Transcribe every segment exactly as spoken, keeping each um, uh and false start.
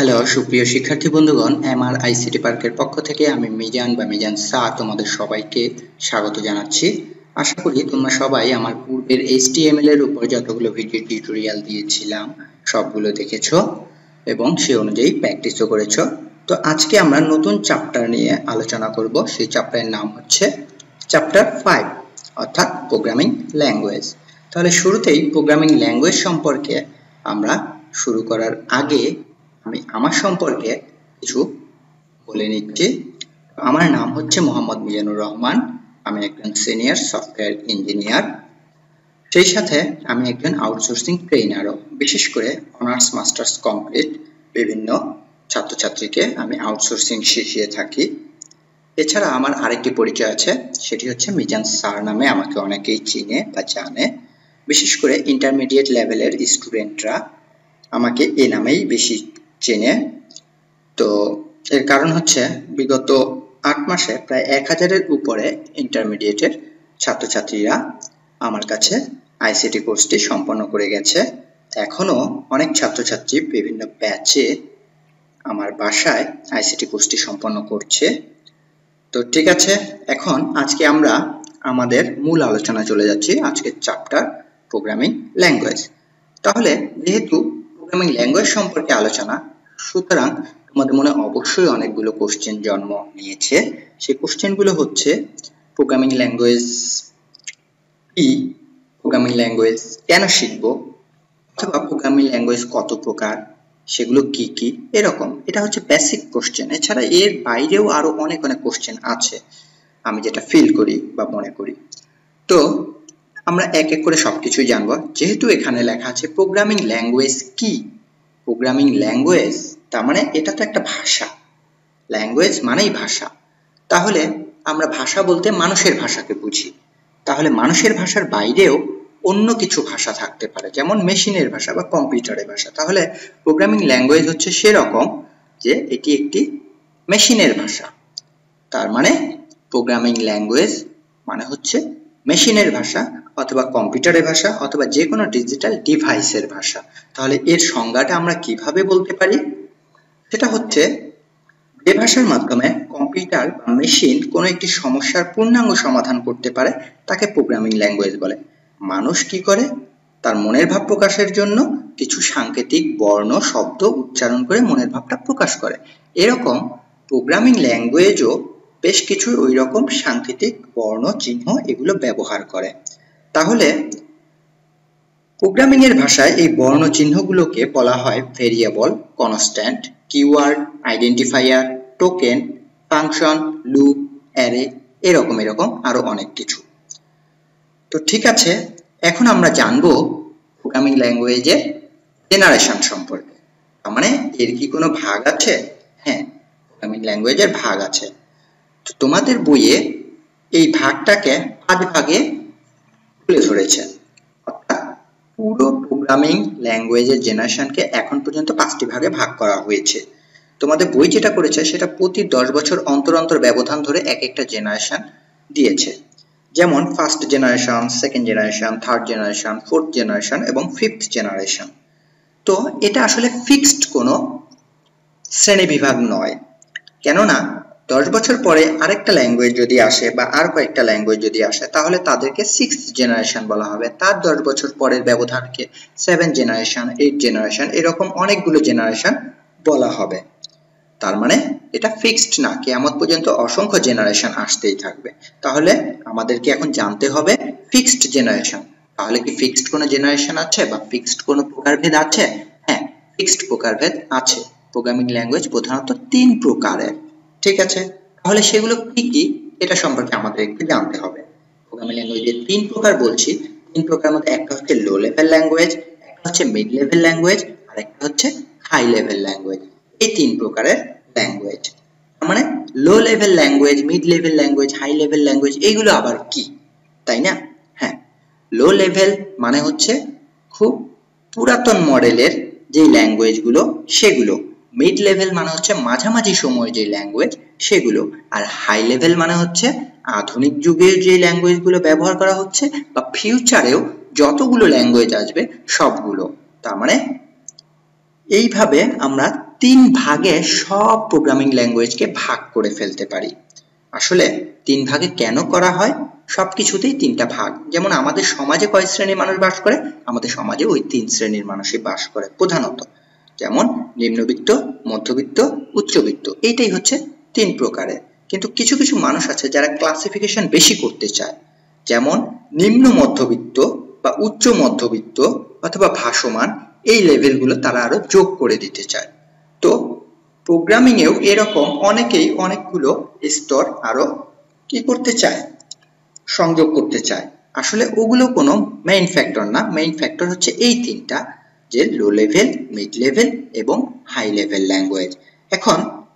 Hello সুপ্রিয় শিক্ষার্থী বন্ধুগণ, এমআর আইসিটি পার্কের পক্ষ থেকে আমি মিজান বা মিজান স্যার তোমাদের সবাইকে স্বাগত জানাচ্ছি। আশা করি তোমরা সবাই আমার পূর্বের এইচটিএমএল এর উপর যতগুলো ভিডিও টিউটোরিয়াল দিয়েছিলাম সবগুলো দেখেছো এবং সেই অনুযায়ী প্র্যাকটিসও করেছো। তো আজকে আমরা নতুন চ্যাপ্টার নিয়ে আলোচনা করব। সেই চ্যাপ্টারের নাম হচ্ছে চ্যাপ্টার ফাইভ, অর্থাৎ প্রোগ্রামিং ল্যাঙ্গুয়েজ। তাহলে শুরুতেই প্রোগ্রামিং ল্যাঙ্গুয়েজ সম্পর্কে আমরা শুরু করার আগে আমি আমার সম্পর্কে কিছু বলে নিচ্ছি। আমার নাম হচ্ছে মোহাম্মদ মিজানুর রহমান। আমি একজন সিনিয়র সফটওয়্যার ইঞ্জিনিয়ার, সেই সাথে আমি একজন আউটসোর্সিং ট্রেনারও। বিশেষ করে অনার্স মাস্টার্স কমপ্লিট বিভিন্ন ছাত্রছাত্রীকে আমি আউটসোর্সিং শিখিয়ে থাকি। এছাড়া আমার আরেকটি পরিচয় আছে, সেটি হচ্ছে মিজান স্যার নামে আমাকে অনেকেই চিনে বা জানে। বিশেষ করে ইন্টারমিডিয়েট লেভেলের স্টুডেন্টরা আমাকে এই নামেই বেশি চেনে। তো এর কারণ হচ্ছে বিগত আট মাসে প্রায় এক হাজারের উপরে ইন্টারমিডিয়েটের ছাত্রছাত্রীরা আমার কাছে আইসিটি কোর্সটি সম্পন্ন করে গেছে। এখনো অনেক ছাত্রছাত্রী বিভিন্ন ব্যাচে আমার বাসায় আইসিটি কোর্সটি সম্পন্ন করছে। তো ঠিক আছে, এখন আজকে আমরা আমাদের মূল আলোচনা চলে যাচ্ছি, আজকের চ্যাপ্টার প্রোগ্রামিং ল্যাঙ্গুয়েজ। তাহলে যেহেতু প্রোগ্রামিং ল্যাঙ্গুয়েজ সম্পর্কে আলোচনা, সুতরাং তোমাদের মনে অবশ্যই অনেকগুলো কোশ্চেন জন্ম নিয়েছে। সেই কোশ্চেনগুলো হচ্ছে প্রোগ্রামিং ল্যাঙ্গুয়েজ কি, প্রোগ্রামিং ল্যাঙ্গুয়েজ কেন শিখবো, অথবা প্রোগ্রামিং ল্যাঙ্গুয়েজ কত প্রকার, সেগুলো কি কি, এরকম। এটা হচ্ছে বেসিক কোশ্চেন। এছাড়া এর বাইরেও আরো অনেক অনেক কোশ্চেন আছে আমি যেটা ফিল করি বা মনে করি। তো আমরা এক এক করে সবকিছুই জানবো। যেহেতু এখানে লেখা আছে প্রোগ্রামিং ল্যাঙ্গুয়েজ কি, প্রোগ্রামিং ল্যাঙ্গুয়েজ তার মানে এটা তো একটা ভাষা, ল্যাঙ্গুয়েজ মানেই ভাষা। তাহলে আমরা ভাষা বলতে মানুষের ভাষাকে বুঝি। তাহলে মানুষের ভাষার বাইরেও অন্য কিছু ভাষা থাকতে পারে, যেমন মেশিনের ভাষা বা কম্পিউটারের ভাষা। তাহলে প্রোগ্রামিং ল্যাঙ্গুয়েজ হচ্ছে সেরকম যে এটি একটি মেশিনের ভাষা। তার মানে প্রোগ্রামিং ল্যাঙ্গুয়েজ মানে হচ্ছে মেশিনের ভাষা অথবা কম্পিউটারের ভাষা অথবা যে কোনো ডিজিটাল ডিভাইসের ভাষা। তাহলে এর সংজ্ঞাটা আমরা কিভাবে বলতে পারি? সেটা হচ্ছে যে ভাষার মাধ্যমে কম্পিউটার বা মেশিন কোনো একটি সমস্যার পূর্ণাঙ্গ সমাধান করতে পারে তাকে প্রোগ্রামিং ল্যাঙ্গুয়েজ বলে। মানুষ কি করে? তার মনের ভাব প্রকাশের জন্য কিছু সাংকেতিক বর্ণ শব্দ উচ্চারণ করে মনের ভাবটা প্রকাশ করে। এরকম প্রোগ্রামিং ল্যাঙ্গুয়েজও বেশ কিছু ওই রকম সাংকেতিক বর্ণ চিহ্ন এগুলো ব্যবহার করে। তাহলে প্রোগ্রামিং এর ভাষায় এই বর্ণ চিহ্নগুলোকে বলা হয় variable, constant, keyword, identifier, token, function, loop, array, এরকম এরকম আরো অনেক কিছু। তো ঠিক আছে, এখন আমরা জানবো প্রোগ্রামিং ল্যাঙ্গুয়েজের জেনারেশন সম্পর্কে। তার মানে এর কি কোনো ভাগ আছে? হ্যাঁ, প্রোগ্রামিং ল্যাঙ্গুয়েজের ভাগ আছে। তো তোমাদের বইয়ে এই ভাগটাকে পাঁচ ভাগে তুলে ধরেছে। অর্থাৎ পুরো প্রোগ্রামিং ল্যাঙ্গুয়েজের জেনারেশনকে এখন পর্যন্ত পাঁচটি ভাগে ভাগ করা হয়েছে। তোমাদের বই যেটা করেছে সেটা প্রতি দশ বছর অন্তর অন্তর ব্যবধান ধরে এক একটা জেনারেশন দিয়েছে। যেমন first generation, second generation, third generation, fourth generation এবং ফিফথ জেনারেশন। তো এটা আসলে ফিক্সড কোনো শ্রেণী বিভাগ নয়, কেননা দশ বছর পরে আরেকটা ল্যাঙ্গুয়েজ যদি আসে বা আর কয়েকটা ল্যাঙ্গুয়েজ যদি আসে তাহলে তাদেরকে সিক্সথ জেনারেশন বলা হবে। তার দশ বছর পরের ব্যবধানকে সেভেন জেনারেশন, এইট জেনারেশন, এরকম অনেকগুলো জেনারেশন বলা হবে। তার মানে এটা ফিক্সড না, কিয়ামত পর্যন্ত অসংখ্য জেনারেশন আসতেই থাকবে। তাহলে আমাদেরকে এখন জানতে হবে ফিক্সড জেনারেশন। তাহলে কি ফিক্সড কোনো জেনারেশন আছে বা ফিক্সড কোনো প্রকারভেদ আছে? হ্যাঁ, ফিক্সড প্রকারভেদ আছে। প্রোগ্রামিং ল্যাঙ্গুয়েজ প্রধানত তিন প্রকারের। ঠিক আছে, তাহলে সেগুলো কি কি এটা সম্পর্কে আমাদের একটু জানতে হবে। প্রোগ্রামিং ল্যাঙ্গুয়েজের তিন প্রকার বলছি। তিন প্রকার মধ্যে একটা হচ্ছে লো লেভেল ল্যাঙ্গুয়েজ, একটা হচ্ছে মিড লেভেল ল্যাঙ্গুয়েজ, আর একটা হচ্ছে হাই লেভেল ল্যাঙ্গুয়েজ। এই তিন প্রকারের ল্যাঙ্গুয়েজ। মানে low level language, mid level language, high level language, এইগুলো আবার কি, তাই না? হ্যাঁ, লো লেভেল মানে হচ্ছে খুব পুরাতন মডেলের যে ল্যাঙ্গুয়েজগুলো সেগুলো। মিড লেভেল মানে হচ্ছে মাঝামাঝি সময়ের যে ল্যাঙ্গুয়েজ সেগুলো। আর হাই লেভেল মানে হচ্ছে আধুনিক যুগের যে ল্যাঙ্গুয়েজগুলো ব্যবহার করা হচ্ছে বা ফিউচারেও যতগুলো ল্যাঙ্গুয়েজ আসবে সবগুলো। তার মানে এইভাবে আমরা তিন ভাগে সব প্রোগ্রামিং ল্যাঙ্গুয়েজকে ভাগ করে ফেলতে পারি। আসলে তিন ভাগে কেন করা হয়? সবকিছুতেই তিনটা ভাগ। যেমন আমাদের সমাজে কয় শ্রেণীর মানুষ বাস করে? আমাদের সমাজে ওই তিন শ্রেণীর মানুষই বাস করে প্রধানত। যেমন নিম্নবিত্ত, মধ্যবিত্ত, উচ্চবিত্ত, এইটাই হচ্ছে তিন প্রকারের। কিন্তু কিছু কিছু মানুষ আছে যারা ক্লাসিফিকেশন বেশি করতে চায়, যেমন নিম্ন মধ্যবিত্ত বা উচ্চ মধ্যবিত্ত অথবা ভাসমান, এই লেভেলগুলো তারা আরো যোগ করে দিতে চায়। তো প্রোগ্রামিং এও এরকম অনেকেই অনেকগুলো স্তর আরো কি করতে চায়, সংযোগ করতে চায়। আসলে ওগুলো কোনো মেইন ফ্যাক্টর না, মেইন ফ্যাক্টর হচ্ছে এই তিনটা, যে লো লেভেল, মিড লেভেল এবং হাই লেভেল ল্যাঙ্গুয়েজ। এখন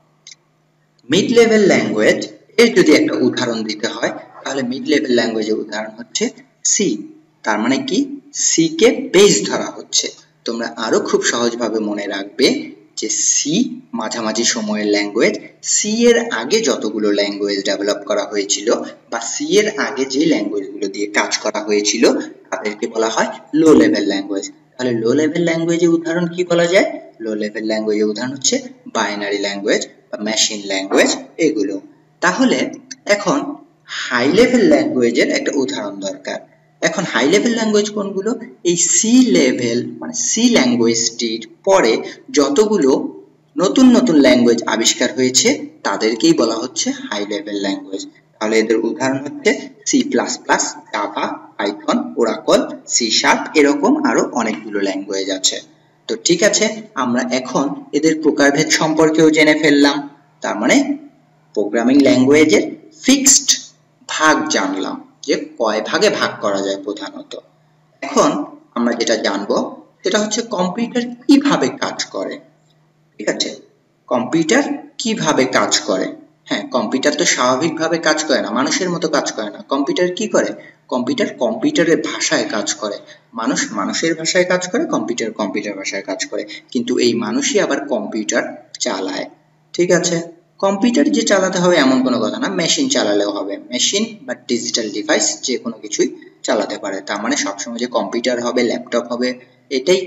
মিড লেভেল ল্যাঙ্গুয়েজ এর যদি একটা উদাহরণ দিতে হয়, তাহলে মিড লেভেল ল্যাঙ্গুয়েজের উদাহরণ হচ্ছে সি। তার মানে কি, সি কে বেস ধরা হচ্ছে। তোমরা আরো খুব সহজভাবে মনে রাখবে যে সি মাঝামাঝি সময়ের ল্যাঙ্গুয়েজ। সি এর আগে যতগুলো ল্যাঙ্গুয়েজ ডেভেলপ করা হয়েছিল বা সি এর আগে যে ল্যাঙ্গুয়েজগুলো দিয়ে কাজ করা হয়েছিল তাদেরকে বলা হয় লো লেভেল ল্যাঙ্গুয়েজ। তাহলে লো লেভেল ল্যাঙ্গুয়েজের উদাহরণ কি বলা যায়? লো লেভেল ল্যাঙ্গুয়েজের উদাহরণ হচ্ছে বাইনারি ল্যাঙ্গুয়েজ বা মেশিন ল্যাঙ্গুয়েজ, এগুলো। তাহলে এখন হাই লেভেল ল্যাঙ্গুয়েজের একটা উদাহরণ দরকার। এখন হাই লেভেল ল্যাঙ্গুয়েজ কোনগুলো? এই সি লেভেল মানে সি ল্যাঙ্গুয়েজটির পরে যতগুলো নতুন নতুন ল্যাঙ্গুয়েজ আবিষ্কার হয়েছে তাদেরকেই বলা হচ্ছে হাই লেভেল ল্যাঙ্গুয়েজ। তাহলে এদের উদাহরণ হচ্ছে C plus plus, Java, Python, Oracle, C sharp, এরকম আরো অনেকগুলো ল্যাঙ্গুয়েজ আছে। তো ঠিক আছে, আমরা এখন এদের প্রকারভেদ সম্পর্কেও জেনে ফেললাম। তার মানে প্রোগ্রামিং ল্যাঙ্গুয়েজের ফিক্সড ভাগ জানলাম, যে কয় ভাগে ভাগ করা যায় প্রধানত। এখন আমরা যেটা জানবো সেটা হচ্ছে কম্পিউটার কিভাবে কাজ করে। ঠিক আছে, কম্পিউটার কিভাবে কাজ করে? হ্যাঁ, কম্পিউটার তো স্বাভাবিকভাবে কাজ করে না, মানুষের মতো কাজ করে না। কম্পিউটার কি করে? কম্পিউটার কম্পিউটারের ভাষায় কাজ করে, মানুষ মানুষের ভাষায় কাজ করে, কম্পিউটার কম্পিউটার ভাষায় কাজ করে। কিন্তু এই মানুষই আবার কম্পিউটার চালায়। ঠিক আছে, কম্পিউটার যে চালাতে হবে এমন কোনো কথা না, মেশিন চালালেও হবে। মেশিন বা ডিজিটাল ডিভাইস যে কোনো কিছুই চালাতে পারে। তার মানে সবসময় যে কম্পিউটার হবে, ল্যাপটপ হবে, এটাই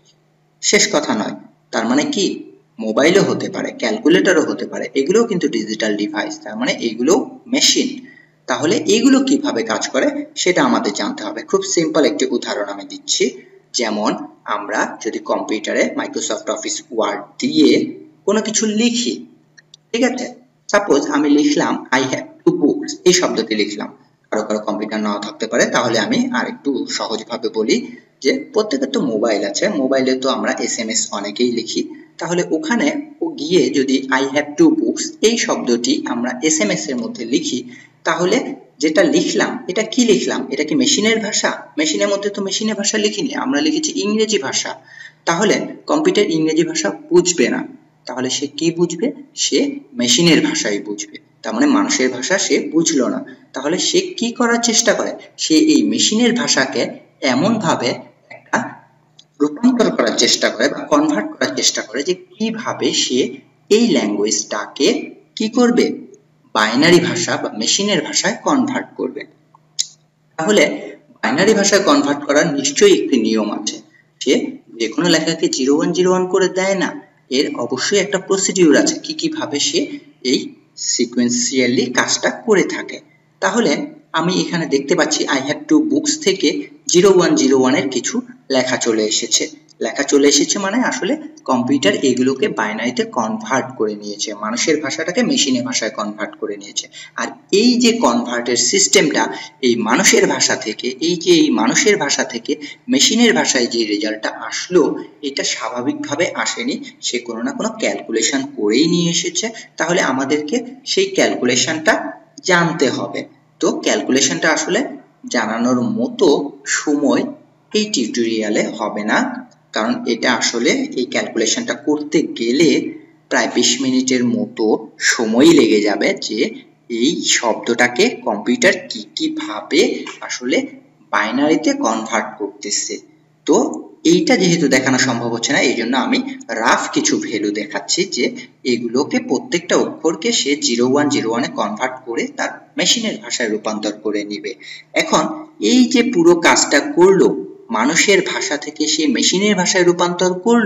শেষ কথা নয়। তার মানে কি, মোবাইলও হতে পারে, ক্যালকুলেটরও হতে পারে, এগুলোও কিন্তু ডিজিটাল ডিভাইস। তার মানে এগুলো মেশিন। তাহলে এগুলো কিভাবে কাজ করে সেটা আমাদের জানতে হবে। খুব সিম্পল একটি উদাহরণ আমি দিচ্ছি। যেমন আমরা যদি কম্পিউটারে মাইক্রোসফট অফিস ওয়ার্ড দিয়ে কোনো কিছু লিখি, ঠিক আছে, সাপোজ আমি লিখলাম আই হ্যাভ টু বুকস, এই শব্দটি লিখলাম। কারো কারো কম্পিউটার নাও থাকতে পারে, তাহলে আমি আর একটু সহজভাবে বলি যে প্রত্যেকের তো মোবাইল আছে, মোবাইলে তো আমরা এস এম এস অনেকেই লিখি। তাহলে ওখানে ও গিয়ে যদি আই হ্যাভ টু বুকস এই শব্দটি আমরা এস এম এস এর মধ্যে লিখি, তাহলে যেটা লিখলাম এটা কি লিখলাম? এটা কি মেশিনের ভাষা? মেশিনের মধ্যে তো মেশিনের ভাষা লিখিনি, আমরা লিখেছি ইংরেজি ভাষা। তাহলে কম্পিউটার ইংরেজি ভাষা বুঝবে না, তাহলে সে কি বুঝবে? সে মেশিনের ভাষাই বুঝবে। তার মানে মানুষের ভাষা সে বুঝলো না। তাহলে সে কি করার চেষ্টা করে? সে এই মেশিনের ভাষাকে এমন ভাবে একটা রূপান্তর করার চেষ্টা করে বা কনভার্ট করার চেষ্টা করে যে কিভাবে সে এই ল্যাঙ্গুয়েজটাকে কি করবে? বাইনারি ভাষা বা মেশিনের ভাষায় কনভার্ট করবে। তাহলে বাইনারি ভাষায় কনভার্ট করার নিশ্চয়ই একটি নিয়ম আছে। সে যে কোনো লেখাকে জিরো ওয়ান জিরো ওয়ান করে দেয় না, এর অবশ্যই একটা প্রসিডিউর আছে কি কিভাবে সে এই সিকোয়েন্সিয়ালি কাজটা করে থাকে। তাহলে আমি এখানে দেখতে পাচ্ছি আই হ্যাভ টু বুকস থেকে জিরো ওয়ান জিরো ওয়ান এর কিছু লেখা চলে এসেছে। লেখা চলে এসেছে মানে আসলে কম্পিউটার এগুলোকে বাইনারিতে কনভার্ট করে নিয়েছে, মানুষের ভাষাটাকে মেশিনের ভাষায় কনভার্ট করে নিয়েছে। আর এই যে কনভার্টের সিস্টেমটা, এই মানুষের ভাষা থেকে এই যে এই মানুষের ভাষা থেকে মেশিনের ভাষায় যে রেজাল্টটা আসলো, এটা স্বাভাবিকভাবে আসেনি, সে কোনো না কোনো ক্যালকুলেশন করেই নিয়ে এসেছে। তাহলে আমাদেরকে সেই ক্যালকুলেশনটা জানতে হবে। তো ক্যালকুলেশনটা আসলে জানানোর মতো সময় এই টিউটোরিয়ালে হবে না, কারণ এটা আসলে এই ক্যালকুলেশনটা করতে গেলে প্রায় বিশ মিনিটের মতো সময় লেগে যাবে, যে এই শব্দটাকে কম্পিউটার কি কিভাবে আসলে বাইনারিতে কনভার্ট করতেছে। তো এইটা যেহেতু দেখানো সম্ভব হচ্ছে না, এই জন্য আমি রাফ কিছু ভ্যালু দেখাচ্ছি, যে এগুলোকে প্রত্যেকটা অক্ষরকে সে জিরো ওয়ান জিরো ওয়ানে কনভার্ট করে তার মেশিনের ভাষায় রূপান্তর করে নিবে। এখন এই যে পুরো কাজটা করলো, মানুষের ভাষা থেকে সে মেশিনের ভাষায় রূপান্তর করলো,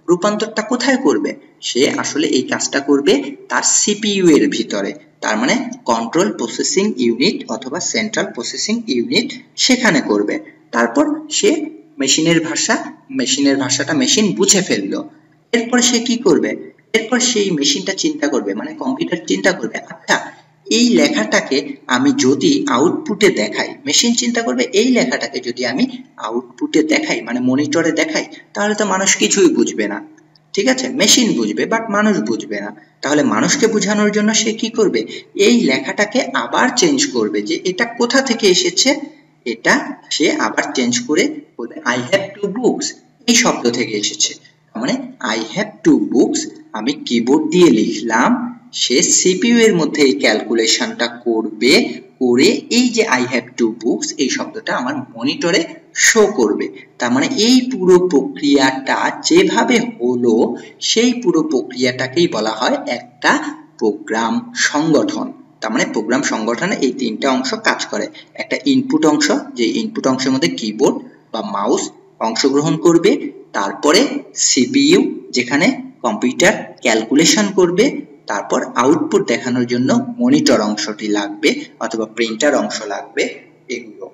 রূপান্তরটা কোথায় করবে? সে আসলে এই কাজটা করবে তার সিপিইউ এর ভিতরে, তার মানে কন্ট্রোল প্রসেসিং ইউনিট অথবা সেন্ট্রাল প্রসেসিং ইউনিট, সেখানে করবে। তারপর সে মেশিনের ভাষা মেশিনের ভাষাটা মেশিন বুঝে ফেললো। এরপর সে কি করবে? এরপর সেই মেশিনটা চিন্তা করবে, মানে কম্পিউটার চিন্তা করবে, আচ্ছা এই লেখাটাকে আমি যদি আউটপুটে দেখাই, মেশিন চিন্তা করবে এই লেখাটাকে যদি আমি আউটপুটে দেখাই, মানে মনিটরে দেখাই, তাহলে তো মানুষ কিছুই বুঝবে না। ঠিক আছে, মেশিন বুঝবে বাট মানুষ বুঝবে না। তাহলে মানুষকে বোঝানোর জন্য সে কি করবে? এই লেখাটাকে আবার চেঞ্জ করবে, যে এটা কোথা থেকে এসেছে, এটা সে আবার চেঞ্জ করে বলবে আই হ্যাভ টু বুকস, এই শব্দ থেকে এসেছে। মানে আই হ্যাভ টু বুকস আমি কিবোর্ড দিয়ে লিখলাম, সে সিপিইউ এর মধ্যে এই ক্যালকুলেশনটা করবে, করে এই যে আই হ্যাভ টু বুকস এই শব্দটা আমার মনিটরে শো করবে। তার মানে এই পুরো প্রক্রিয়াটা যেভাবে হলো সেই পুরো প্রক্রিয়াটাকেই বলা হয় একটা প্রোগ্রাম সংগঠন। তার মানে প্রোগ্রাম সংগঠনে এই তিনটা অংশ কাজ করে। একটা ইনপুট অংশ, যে ইনপুট অংশের মধ্যে কিবোর্ড বা মাউস অংশগ্রহণ করবে, তারপরে সিপিইউ যেখানে কম্পিউটার ক্যালকুলেশন করবে, তারপর আউটপুট দেখানোর জন্য মনিটর অংশটি লাগবে অথবা প্রিন্টার অংশ লাগবে, এগুলো।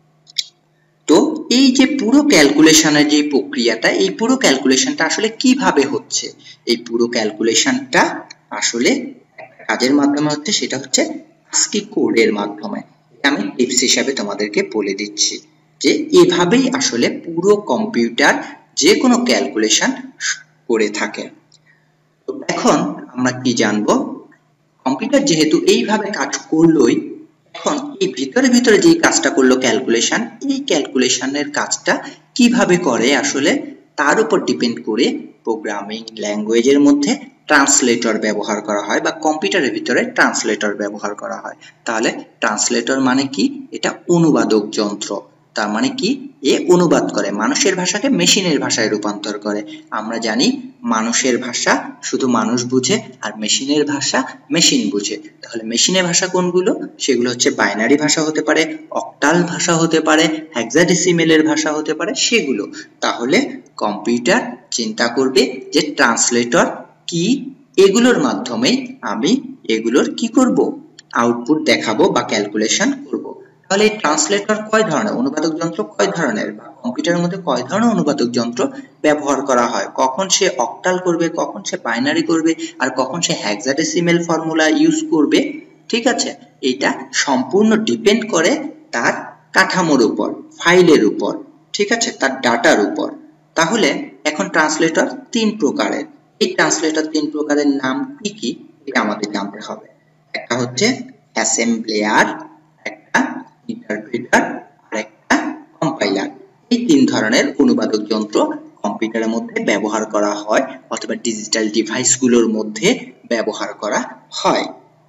তো এই যে পুরো ক্যালকুলেশনের যে প্রক্রিয়াটা, এই পুরো ক্যালকুলেশনটা আসলে কিভাবে হচ্ছে? এই পুরো ক্যালকুলেশনটা আসলে একটা কাজের মাধ্যমে হচ্ছে, সেটা হচ্ছে আস্কি কোডের মাধ্যমে। আমি টিপস হিসাবে তোমাদেরকে বলে দিচ্ছি যে এভাবেই আসলে পুরো কম্পিউটার যে কোনো ক্যালকুলেশন করে থাকে। তো এখন আমরা কি জানবো? কম্পিউটার যেহেতু এইভাবে কাজ করলোই, এখন এই ভিতরে ভিতরে যে কাজটা করলো ক্যালকুলেশন, এই ক্যালকুলেশনের কাজটা কিভাবে করে আসলে তার উপর ডিপেন্ড করে প্রোগ্রামিং ল্যাঙ্গুয়েজের মধ্যে ট্রান্সলেটর ব্যবহার করা হয় বা কম্পিউটারের ভিতরে ট্রান্সলেটর ব্যবহার করা হয়। তাহলে ট্রান্সলেটর মানে কি? এটা অনুবাদক যন্ত্র। তার মানে কি? এ অনুবাদ করে, মানুষের ভাষাকে মেশিনের ভাষায় রূপান্তর করে। আমরা জানি মানুষের ভাষা শুধু মানুষ বুঝে আর মেশিনের ভাষা মেশিন বুঝে। তাহলে মেশিনের ভাষা কোনগুলো? সেগুলো হচ্ছে বাইনারি ভাষা হতে পারে, অক্টাল ভাষা হতে পারে, হেক্সাডেসিমেলের ভাষা হতে পারে, সেগুলো। তাহলে কম্পিউটার চিন্তা করবে যে ট্রান্সলেটর কি, এগুলোর মাধ্যমে আমি এগুলোর কি করব? আউটপুট দেখাবো বা ক্যালকুলেশন করব। তাহলে এই ট্রান্সলেটর কয় ধরনের, অনুবাদক যন্ত্র কয় ধরনের, বা কম্পিউটারের মধ্যে কয় ধরনের অনুবাদক যন্ত্র ব্যবহার করা হয়, কখন সে অক্টাল করবে, কখন সে বাইনারি করবে, আর কখন সে হেক্সাডেসিমেল ফর্মুলা ইউজ করবে। ঠিক আছে, এটা সম্পূর্ণ ডিপেন্ড করে তার কাঠামোর উপর, ফাইলের উপর, ঠিক আছে, তার ডাটার উপর। তাহলে এখন ট্রান্সলেটর তিন প্রকারের। এই ট্রান্সলেটর তিন প্রকারের নাম কি কি এটা আমাদের জানতে হবে। একটা হচ্ছে অ্যাসেম্বলার, একটা ইন্টারপ্রেটার, আর একটা কম্পাইলার। এই তিন ধরনের অনুবাদক যন্ত্র কম্পিউটারের মধ্যে ব্যবহার করা হয় অথবা ডিজিটাল ডিভাইসগুলোর মধ্যে ব্যবহার করা হয়।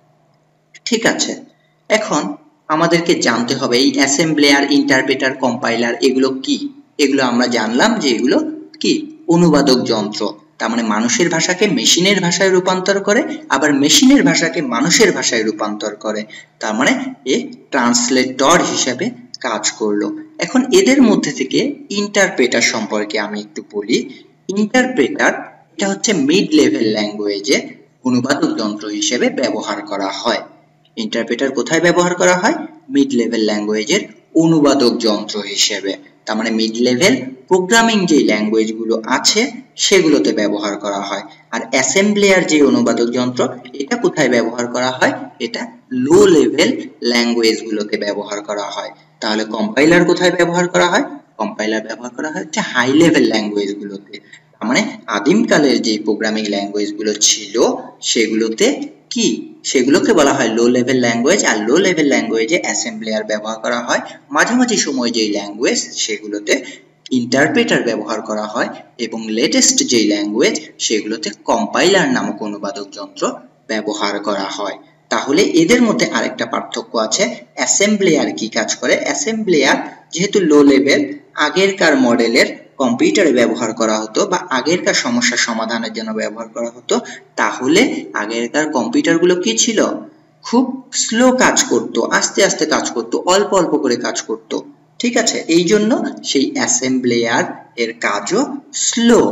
ঠিক আছে, এখন আমাদেরকে জানতে হবে এই অ্যাসেম্বলার, ইন্টারপ্রেটার, কম্পাইলার এগুলো কি। এগুলো আমরা জানলাম যে এগুলো কি? অনুবাদক যন্ত্র। তার মানে মানুষের ভাষাকে মেশিনের ভাষায় রূপান্তর করে, আবার মেশিনের ভাষাকে মানুষের ভাষায় রূপান্তর করে। তার মানে এ ট্রান্সলেটর হিসেবে কাজ করলো। এখন এদের মধ্যে থেকে ইন্টারপ্রেটার সম্পর্কে আমি একটু বলি। ইন্টারপ্রেটার এটা হচ্ছে মিড লেভেল ল্যাঙ্গুয়েজে অনুবাদক যন্ত্র হিসেবে ব্যবহার করা হয়। ইন্টারপ্রেটার কোথায় ব্যবহার করা হয়? মিড লেভেল ল্যাঙ্গুয়েজের অনুবাদক যন্ত্র হিসেবে। তার মানে মিড লেভেল প্রোগ্রামিং যে ল্যাঙ্গুয়েজ গুলো আছে সেগুলোতে ব্যবহার করা হয়। আর অ্যাসেম্বলার যে অনুবাদক যন্ত্র, এটা কোথায় ব্যবহার করা হয়? এটা লো লেভেল ল্যাঙ্গুয়েজ গুলোতে ব্যবহার করা হয়। তাহলে কম্পাইলার কোথায় ব্যবহার করা হয়? কম্পাইলার ব্যবহার করা হয় হচ্ছে হাই লেভেল ল্যাঙ্গুয়েজ গুলোতে। তার মানে আদিমকালের যে প্রোগ্রামিং ল্যাঙ্গুয়েজ গুলো ছিল সেগুলোতে কি, সেগুলোকে বলা হয় লো লেভেল ল্যাঙ্গুয়েজ। আর লো লেভেল ল্যাঙ্গুয়েজে অ্যাসেম্বলার ব্যবহার করা হয়। মাঝামাঝি সময় যেই ল্যাঙ্গুয়েজ সেগুলোতে ইন্টারপ্রেটার ব্যবহার করা হয়, এবং লেটেস্ট যেই ল্যাঙ্গুয়েজ সেগুলোতে কম্পাইলার নামক অনুবাদক যন্ত্র ব্যবহার করা হয়। তাহলে এদের মধ্যে আরেকটা পার্থক্য আছে। অ্যাসেম্বলার কি কাজ করে? অ্যাসেম্বলার যেহেতু লো লেভেল, আগেরকার মডেলের কম্পিউটারে ব্যবহার করা হতো বা আগেরকার সমস্যা সমাধানের জন্য ব্যবহার করা হতো, তাহলে আগেরকার কম্পিউটারগুলো কি ছিল? খুব স্লো কাজ করত, আস্তে আস্তে কাজ করত, অল্প অল্প করে কাজ করত। ঠিক আছে, এই জন্য সেই অ্যাসেম্বলার এর কাজও স্লো।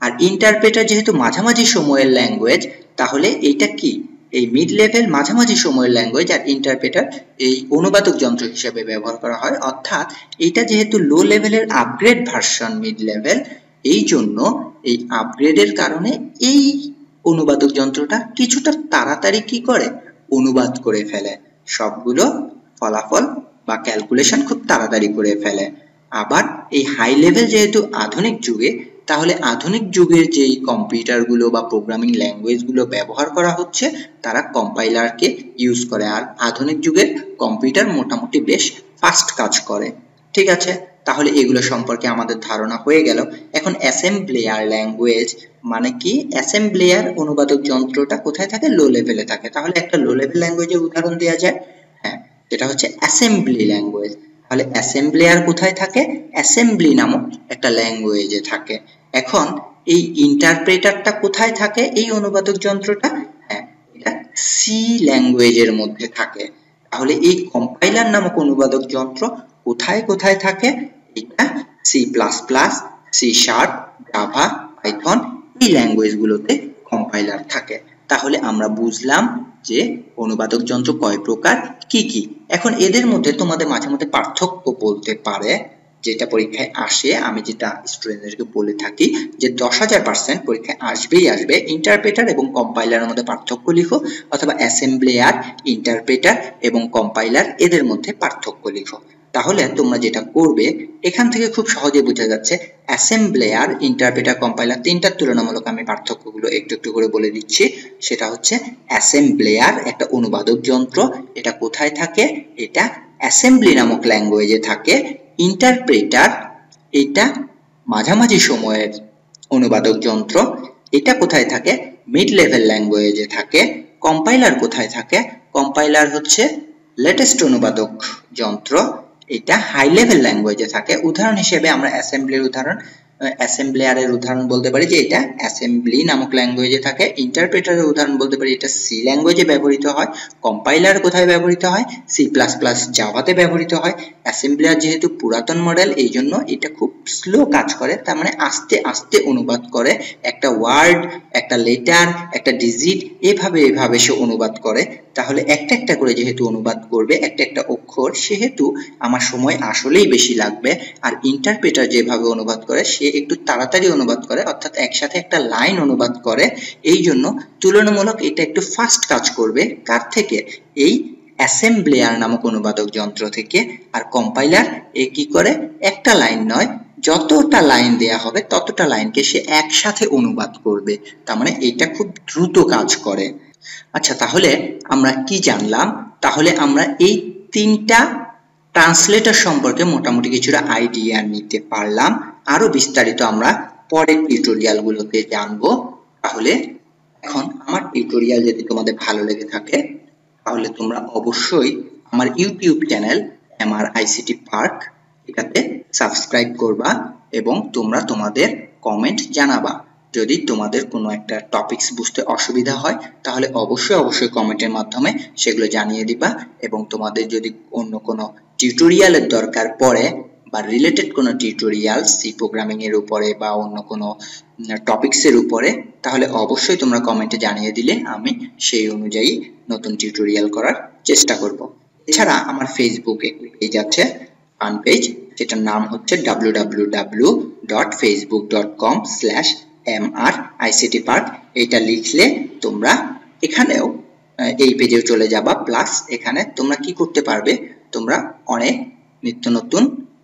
আর ইন্টারপ্রেটার যেহেতু মাঝামাঝি সময়ের ল্যাঙ্গুয়েজ, তাহলে এইটা কি? এই মিড লেভেল মাঝামাঝি সময়ের ল্যাঙ্গুয়েজ, আর ইন্টারপ্রেটার এই অনুবাদক যন্ত্র হিসেবে ব্যবহার করা হয়। অর্থাৎ এটা যেহেতু লো লেভেলের আপগ্রেড ভার্সন মিড লেভেল, এই জন্য এই আপগ্রেডের কারণে এই অনুবাদক যন্ত্রটা কিছুটা তাড়াতাড়ি কি করে? অনুবাদ করে ফেলে, সবগুলো ফলাফল বা ক্যালকুলেশন খুব তাড়াতাড়ি করে ফেলে। আবার এই হাই লেভেল যেহেতু আধুনিক যুগে, তাহলে আধুনিক যুগের যেই কম্পিউটারগুলো বা প্রোগ্রামিং ল্যাঙ্গুয়েজগুলো ব্যবহার করা হচ্ছে, তারা কম্পাইলারকে ইউজ করে। আর আধুনিক যুগের কম্পিউটার মোটামুটি বেশ ফাস্ট কাজ করে। ঠিক আছে, তাহলে এগুলো সম্পর্কে আমাদের ধারণা হয়ে গেল। এখন অ্যাসেম্বলিয়ার ল্যাঙ্গুয়েজ মানে কি? অ্যাসেম্বলিয়ার অনুবাদক যন্ত্রটা কোথায় থাকে? লো লেভেলে থাকে। তাহলে একটা লো লেভেল ল্যাঙ্গুয়েজের উদাহরণ দেওয়া যায়। হ্যাঁ, যেটা হচ্ছে অ্যাসেম্বলি ল্যাঙ্গুয়েজ। তাহলে অ্যাসেম্বলিয়ার কোথায় থাকে? অ্যাসেম্বলি নামক একটা ল্যাঙ্গুয়েজে থাকে। এখন এই ইন্টারপ্রেটারটা কোথায় থাকে? এই অনুবাদক যন্ত্রটা, হ্যাঁ, এটা সি ল্যাঙ্গুয়েজের মধ্যে থাকে। তাহলে এই কম্পাইলার নামক অনুবাদক যন্ত্র কোথায় কোথায় থাকে? এটা C plus plus, C sharp, Java, Python এই ল্যাঙ্গুয়েজগুলোতে কম্পাইলার থাকে। তাহলে আমরা বুঝলাম যে অনুবাদক যন্ত্র কয় প্রকার, কি কি। এখন এদের মধ্যে তোমাদের মাঝে মধ্যে পার্থক্য বলতে পারে, যেটা পরীক্ষায় আসে। আমি যেটা স্টুডেন্টদেরকে বলে থাকি যে দশ হাজার পার্সেন্ট পরীক্ষায় আসবেই আসবে। ইন্টারপ্রেটার এবং কম্পাইলারের মধ্যে পার্থক্য লিখো, অথবা অ্যাসেম্বলিয়ার, ইন্টারপ্রেটার এবং কম্পাইলার এদের মধ্যে পার্থক্য লিখো। তাহলে তোমরা যেটা করবে, এখান থেকে খুব সহজে বোঝা যাচ্ছে অ্যাসেম্বলিয়ার, ইন্টারপ্রেটার, কম্পাইলার তিনটার তুলনামূলক আমি পার্থক্যগুলো একটু একটু করে বলে দিচ্ছি। সেটা হচ্ছে অ্যাসেম্বলিয়ার একটা অনুবাদক যন্ত্র, এটা কোথায় থাকে? এটা অ্যাসেম্বলি নামক ল্যাঙ্গুয়েজে থাকে। ইন্টারপ্রেটার এটা মাঝামাঝি সময়ের অনুবাদক যন্ত্র, এটা কোথায় থাকে? মিড লেভেল ল্যাঙ্গুয়েজে থাকে। কম্পাইলার কোথায় থাকে? কম্পাইলার হচ্ছে লেটেস্ট অনুবাদক যন্ত্র, এটা হাই লেভেল ল্যাঙ্গুয়েজে থাকে। উদাহরণ হিসেবে আমরা অ্যাসেম্বলির উদাহরণ অ্যাসেম্বলিয়ারের উদাহরণ বলতে পারি যে এটা অ্যাসেম্বলি নামক ল্যাঙ্গুয়েজে থাকে। ইন্টারপ্রেটারের উদাহরণ বলতে পারি এটা সি ল্যাঙ্গুয়েজে ব্যবহৃত হয়। কম্পাইলার কোথায় ব্যবহৃত হয়? সি প্লাস প্লাস, জাভাতে ব্যবহৃত হয়। অ্যাসেম্বলিয়ার যেহেতু পুরাতন মডেল, এই জন্য এটা খুব স্লো কাজ করে, তার মানে আস্তে আস্তে অনুবাদ করে। একটা ওয়ার্ড, একটা লেটার, একটা ডিজিট, এভাবে এভাবে সে অনুবাদ করে। তাহলে একটা একটা করে যেহেতু অনুবাদ করবে, একটা একটা অক্ষর, সেহেতু আমার সময় আসলেই বেশি লাগবে। আর ইন্টারপ্রেটার যেভাবে অনুবাদ করে, সে একটু তাড়াতাড়ি অনুবাদ করে, অর্থাৎ একসাথে একটা লাইন অনুবাদ করে। এই জন্য তুলনামূলক এটা একটু ফাস্ট কাজ করবে। কার থেকে? এই অ্যাসেম্বলিয়ার নামক অনুবাদক যন্ত্র থেকে। আর কম্পাইলার এ কি করে? একটা লাইন নয়, যতটা লাইন দেয়া হবে ততটা লাইনকে সে একসাথে অনুবাদ করবে। তার মানে এটা খুব দ্রুত কাজ করে। আচ্ছা, তাহলে আমরা কি জানলাম? তাহলে আমরা এই তিনটা ট্রান্সলেটর সম্পর্কে মোটামুটি কিছুটা আইডিয়া নিতে পারলাম। আরো বিস্তারিত আমরা পরের টিউটোরিয়ালগুলোতে জানবো। তাহলে এখন আমার টিউটোরিয়াল যদি তোমাদের ভালো লেগে থাকে, তাহলে তোমরা অবশ্যই আমার YouTube channel MR ICT Park, এটাতে সাবস্ক্রাইব করবা এবং তোমরা তোমাদের কমেন্ট জানাবা। যদি তোমাদের কোনো একটা টপিকস বুঝতে অসুবিধা হয়, তাহলে অবশ্যই অবশ্যই কমেন্টের মাধ্যমে সেগুলো জানিয়ে দিবা। এবং তোমাদের যদি অন্য কোনো টিউটোরিয়ালের দরকার পড়ে বা রিলেটেড কোনো টিউটোরিয়াল সি প্রোগ্রামিং এর উপরে বা অন্য কোনো টপিকস এর উপরে, তাহলে অবশ্যই তোমরা কমেন্টে জানিয়ে দিলে আমি সেই অনুযায়ী নতুন টিউটোরিয়াল করার চেষ্টা করব। এছাড়া আমার ফেসবুকে পেজ আছে, ফান পেজ, যেটার নাম হচ্ছে W W W dot Facebook dot com slash M R ICT Park. এটা লিখলে তোমরা এখানেও এই পেজেও চলে যাবা। প্লাস এখানে তোমরা কি করতে পারবে? তোমরা অনেক নিত্য নতুন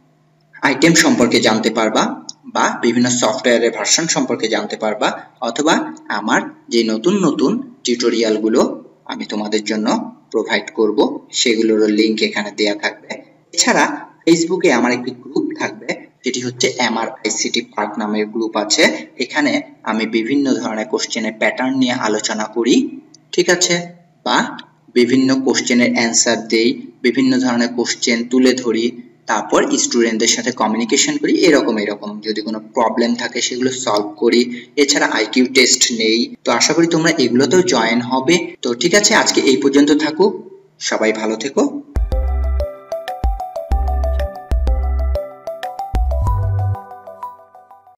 আইটেম সম্পর্কে জানতে পারবা, বা বিভিন্ন সফটওয়্যারের ভার্সন সম্পর্কে জানতে পারবা, অথবা আমার যে নতুন নতুন টিউটোরিয়ালগুলো আমি তোমাদের জন্য প্রোভাইড করব, সেগুলোর লিংক এখানে দেয়া থাকবে। এছাড়া ফেসবুকে আমার একটি গ্রুপ থাকবে, যেটি হচ্ছে এমআর আইসিটি পার্ক নামের গ্রুপ আছে। এখানে আমি বিভিন্ন ধরনের কোশ্চেনের প্যাটার্ন নিয়ে আলোচনা করি, ঠিক আছে, বা বিভিন্ন কোশ্চেনের অ্যান্সার দেই, বিভিন্ন ধরনের কোশ্চেন তুলে ধরি, তারপর স্টুডেন্টদের সাথে কমিউনিকেশন করি। এরকম এরকম যদি কোনো প্রবলেম থাকে সেগুলো সলভ করি। এছাড়া আইকিউ টেস্ট নেই। তো আশা করি তোমরা এগুলোতেও জয়েন হবে। তো ঠিক আছে, আজকে এই পর্যন্ত থাকুক। সবাই ভালো থেকো।